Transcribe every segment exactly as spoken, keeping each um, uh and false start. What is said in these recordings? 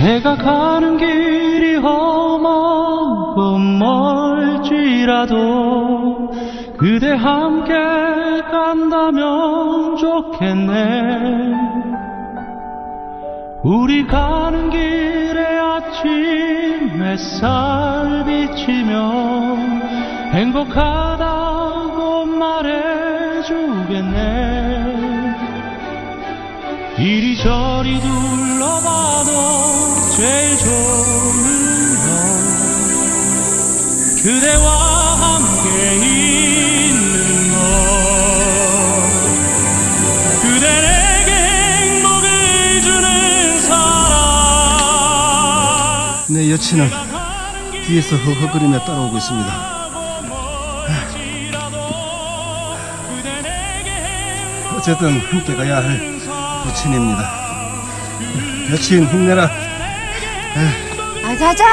내가 가는 길이 험하고 멀지라도 그대 함께 간다면 좋겠네. 우리 가는 길에 아침 햇살 비치며 행복하다고 말해주겠네. 이리저리 둘러봐도 제일 좋은 건 그대와 함께 있는 것. 그대 내게 행복을 주는 사람. 내 여친은 뒤에서 헉헉거리며 따라오고 있습니다. 어쨌든 함께 가야 할 여친입니다. 여친 힘내라. 아자자.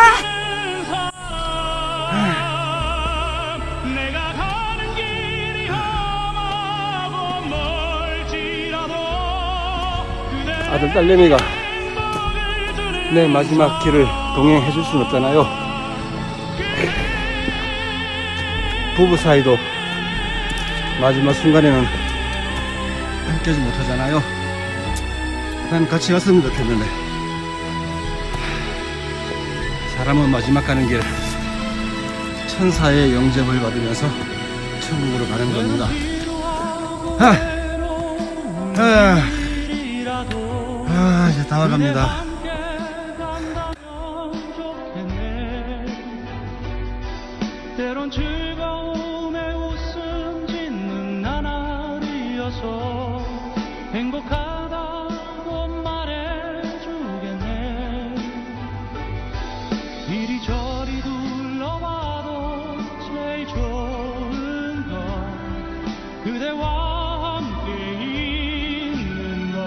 아들 딸내미가 내 마지막 길을 동행해 줄 수는 없잖아요. 부부 사이도 마지막 순간에는 함께하지 못하잖아요. 난 같이 갔으면 좋겠는데. 사람은 마지막 가는 길 천사의 영접을 받으면서 천국으로 가는 겁니다. 아, 아, 아 이제 다 와갑니다. 때론 즐거움에 웃음 짓는 나날이어서 행복하다고 말해주겠네. 이리저리 둘러봐도 제일 좋은 건 그대와 함께 있는 것.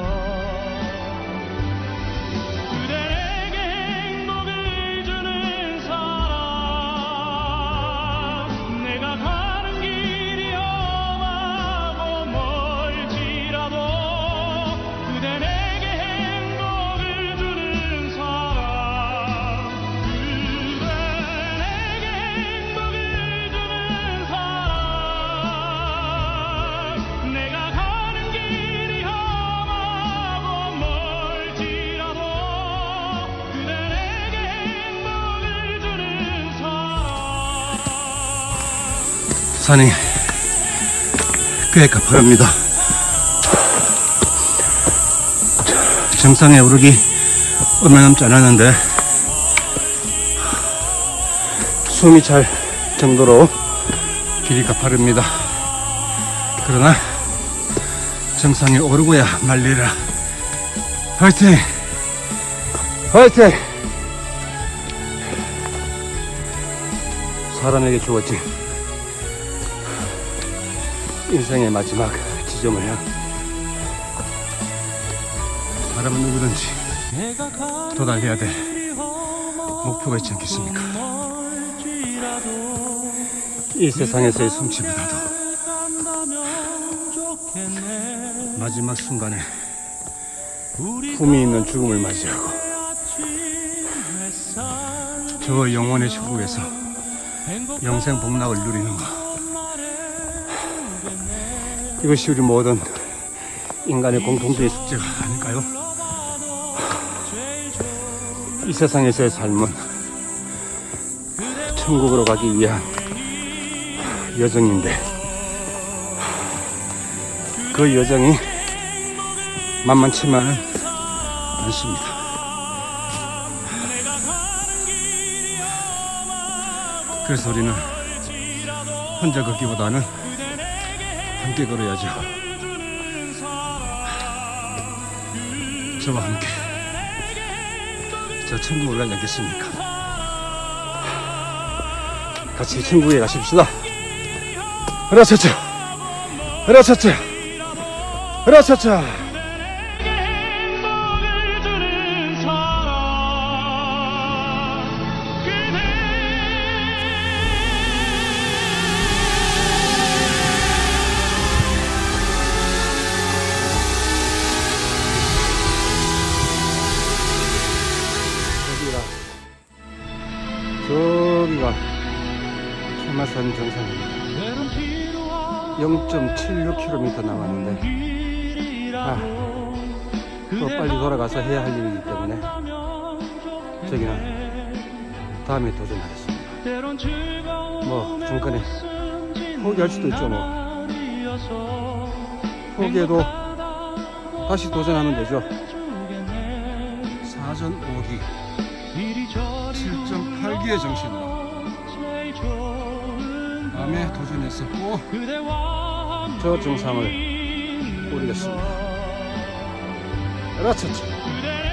그대 내게 행복을 주는 사람. 내가 가는 길이 험하고 멀지라도 그대 내게 행복을 주는 사람. 그대 내게 행복을 주는 사람. 내가 가는 길이 험하고 멀지라도 그대 내게 행복을 주는 사람. 산이 꽤 가파릅니다. 정상에 오르기 얼마 남지 않았는데 숨이 찰 정도로 길이 가파릅니다. 그러나 정상에 오르고야 말리라. 화이팅! 화이팅! 사람에게 주어진 인생의 마지막 지점을 향 사람은 누구든지 도달해야 될 목표가 있지 않겠습니까? 이 세상에서의 숨치보다도 마지막 순간에 품이 있는 죽음을 맞이하고 저 영원의 천국에서 영생 복락을 누리는 것, 이것이 우리 모든 인간의 공통적인 숙제가 아닐까요? 이 세상에서의 삶은 천국으로 가기 위한 여정인데 그 여정이 만만치만은 않습니다. 그래서 우리는 혼자 걷기보다는 함께 걸어야죠. 저와 함께 저 천국을 가지 않겠습니까? 같이 천국에 가십시다. 으라차차, 으라차차, 으라차차. 저기가 케마산 정상입니다. 영 점 칠육 킬로미터 남았는데 아, 또 빨리 돌아가서 해야 할 일이기 때문에 저기는 다음에 도전하겠습니다. 뭐 중간에 포기할 수도 있죠. 뭐 포기해도 다시 도전하면 되죠. 사전 오 기 칠 점 팔 기의 정신으로 다음에 도전해서 꼭 저 정상을 오르겠습니다. 라차차.